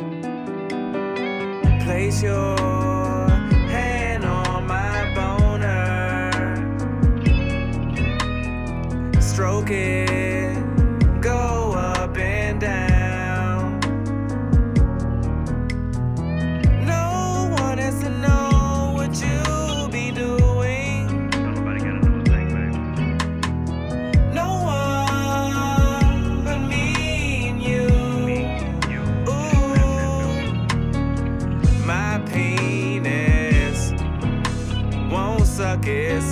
Place your hand on my boner, stroke it, go up and down. No one has to know what you be doing. Nobody gotta know a thing, baby. No one but me and you. My penis won't suck it,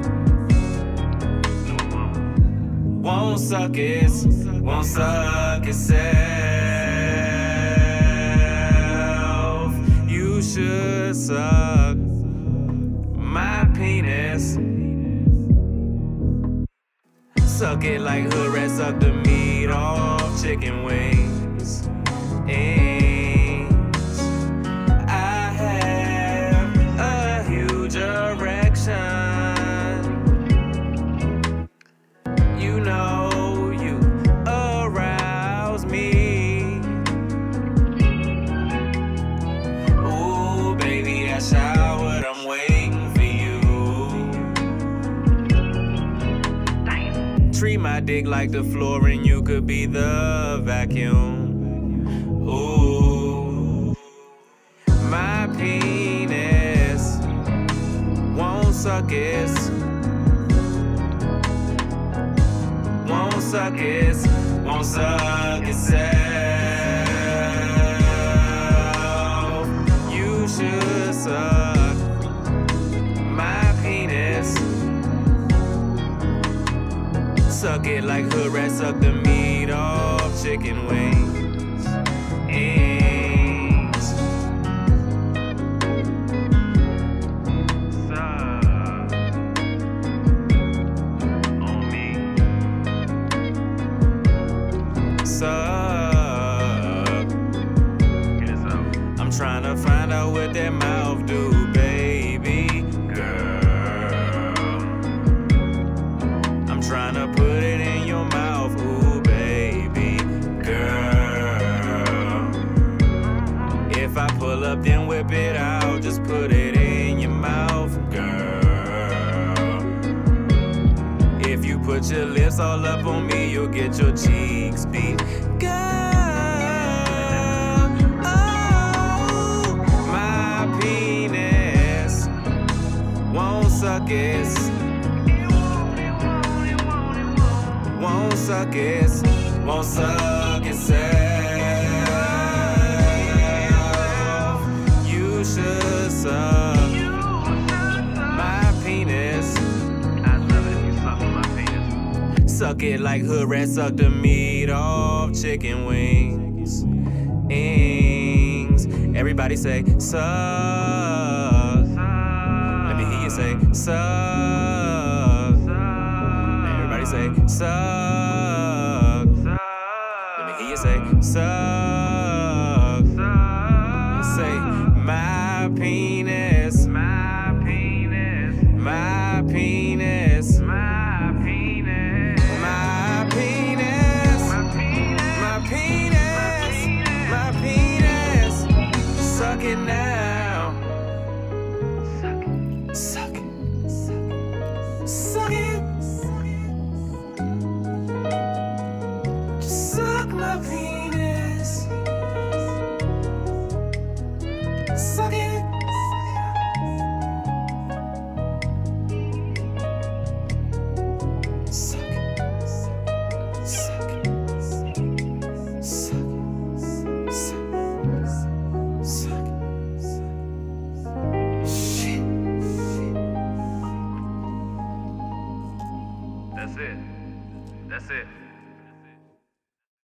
won't suck it, won't suck itself. You should suck my penis. Suck it like hood rat suck the meat off chicken wings. You know you arouse me. Ooh, baby, I showered, I'm waiting for you. Treat my dick like the floor and you could be the vacuum. Ooh, my penis won't suck it, won't suck it, won't suck itself. You should suck my penis. Suck it like hood rat suck the meat off chicken wings. Suck. I'm trying to find out what that mouth do, baby girl. I'm trying to put it in your mouth, ooh, baby girl. If I pull up, then whip it out, just put it in your mouth, girl. If you put your lips all up on me, you'll get your cheeks beat. Girl, oh, my penis won't suck it, won't suck it, won't suck itself. You should suck my penis. Suck it like hood rat suck the meat off chicken wings. Everybody say suck. Let me hear you say suck. Everybody say suck. Let me hear you say suck. Say my penis, my penis, my penis, my penis. My penis, my penis, my penis, suck it now. Suck it, suck it, suck it. Just suck my penis. Suck it. That's it. That's it.